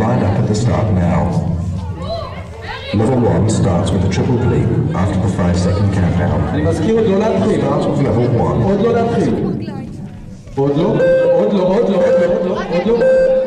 lined up at the start now. Level 1 starts with a triple bleep after the 5-second countdown. אני מזכיר עוד לא להתחיל. Start with level 1. עוד לא להתחיל. עוד לא.